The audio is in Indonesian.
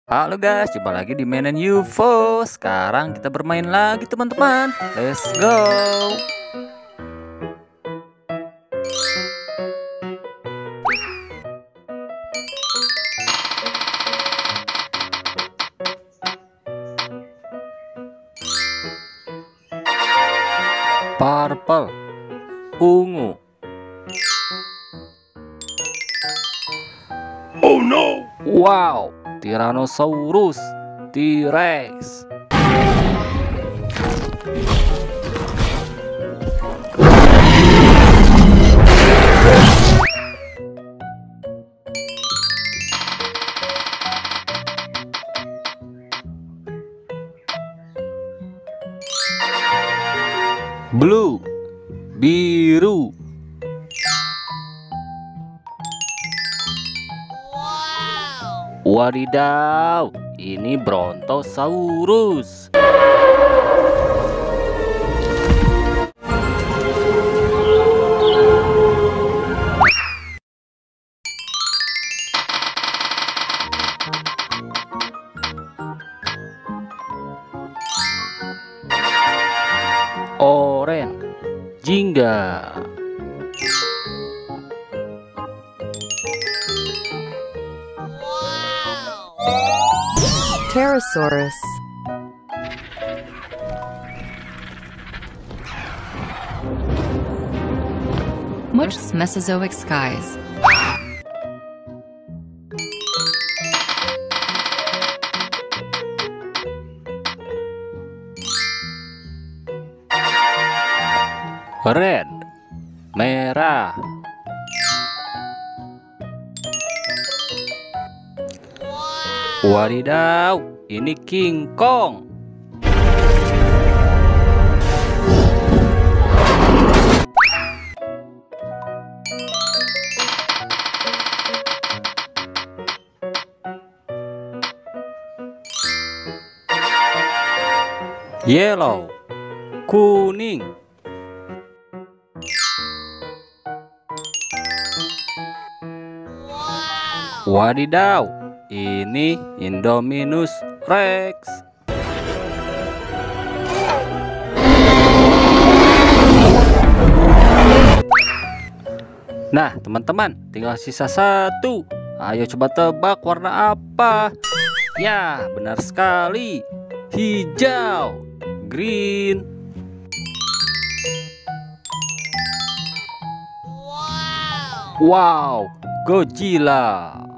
Halo guys, jumpa lagi di mainan UFO. Sekarang kita bermain lagi teman-teman. Let's go. Purple, ungu. Oh no! Wow, Tyrannosaurus, T-Rex. Blue, biru. Wadidaw, ini Brontosaurus. Oren, jingga. Pterosaurus. Much Mesozoic skies. Red, merah. Wadidaw, ini King Kong. Yellow, kuning. Wadidaw, ini Indominus Rex. Nah, teman-teman, tinggal sisa satu. Ayo coba tebak warna apa? Ya, benar sekali. Hijau, green. Wow, Godzilla.